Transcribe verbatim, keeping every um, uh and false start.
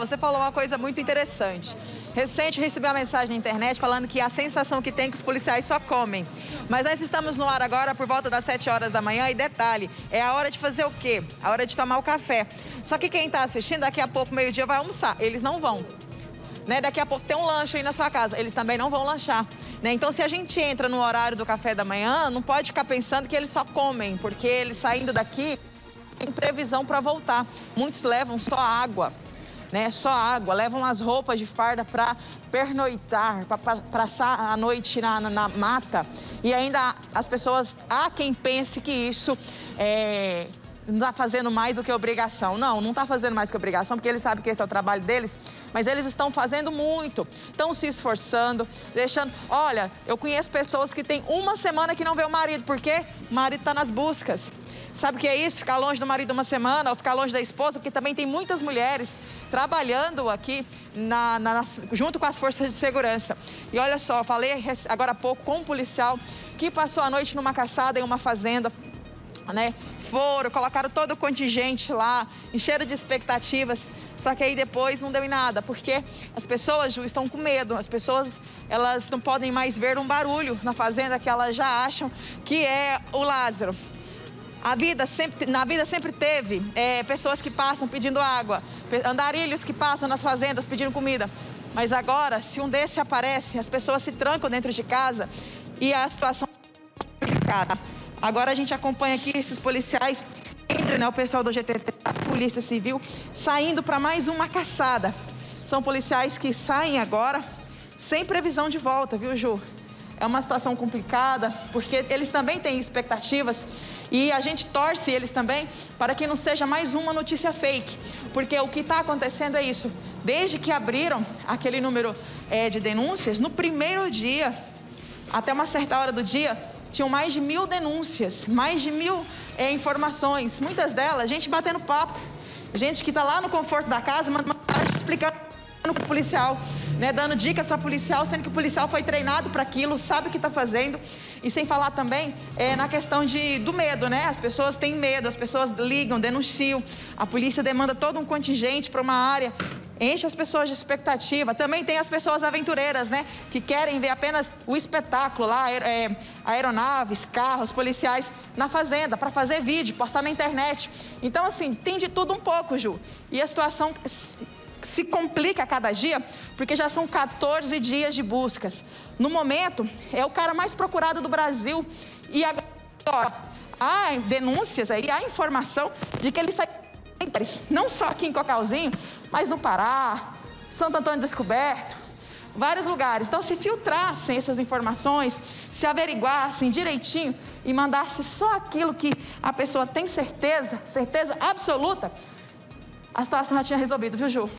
Você falou uma coisa muito interessante. Recente eu recebi uma mensagem na internet falando que a sensação que tem é que os policiais só comem. Mas nós estamos no ar agora por volta das sete horas da manhã e detalhe, é a hora de fazer o quê? A hora de tomar o café. Só que quem está assistindo, daqui a pouco, meio-dia, vai almoçar. Eles não vão. Né? Daqui a pouco tem um lanche aí na sua casa, eles também não vão lanchar. Né? Então, se a gente entra no horário do café da manhã, não pode ficar pensando que eles só comem, porque eles saindo daqui tem previsão para voltar. Muitos levam só água. Né, só água, levam as roupas de farda para pernoitar, para passar a noite na, na, na mata. E ainda as pessoas, há quem pense que isso é, não está fazendo mais do que obrigação. Não, não está fazendo mais do que obrigação, porque eles sabem que esse é o trabalho deles, mas eles estão fazendo muito, estão se esforçando, deixando... Olha, eu conheço pessoas que têm uma semana que não vê o marido, porque o marido está nas buscas. Sabe o que é isso? Ficar longe do marido uma semana ou ficar longe da esposa? Porque também tem muitas mulheres trabalhando aqui na, na, junto com as forças de segurança. E olha só, eu falei agora há pouco com um policial que passou a noite numa caçada em uma fazenda, né? Foram, colocaram todo o contingente lá, encheram de expectativas, só que aí depois não deu em nada, porque as pessoas, Ju, estão com medo, as pessoas, elas não podem mais ver um barulho na fazenda que elas já acham que é o Lázaro. A vida sempre, na vida sempre teve é, pessoas que passam pedindo água, andarilhos que passam nas fazendas pedindo comida. Mas agora, se um desses aparece, as pessoas se trancam dentro de casa e a situação é complicada. Agora a gente acompanha aqui esses policiais, né, o pessoal do G T T, a Polícia Civil, saindo para mais uma caçada. São policiais que saem agora sem previsão de volta, viu, Ju? É uma situação complicada, porque eles também têm expectativas e a gente torce eles também para que não seja mais uma notícia fake, porque o que está acontecendo é isso. Desde que abriram aquele número é, de denúncias, no primeiro dia, até uma certa hora do dia, tinham mais de mil denúncias, mais de mil é, informações. Muitas delas, gente batendo papo, gente que está lá no conforto da casa, mandando mensagem explicando para o policial. Né, dando dicas para o policial, sendo que o policial foi treinado para aquilo, sabe o que está fazendo. E sem falar também é, na questão de, do medo, né? As pessoas têm medo, as pessoas ligam, denunciam. A polícia demanda todo um contingente para uma área, enche as pessoas de expectativa. Também tem as pessoas aventureiras, né? Que querem ver apenas o espetáculo lá, é, aeronaves, carros, policiais na fazenda, para fazer vídeo, postar na internet. Então, assim, tem de tudo um pouco, Ju. E a situação se complica a cada dia, porque já são quatorze dias de buscas. No momento, é o cara mais procurado do Brasil. E agora, há denúncias aí, há informação de que ele está não só aqui em Cocalzinho, mas no Pará, Santo Antônio do Descoberto, vários lugares. Então, se filtrassem essas informações, se averiguassem direitinho e mandasse só aquilo que a pessoa tem certeza, certeza absoluta, a situação já tinha resolvido, viu, Ju?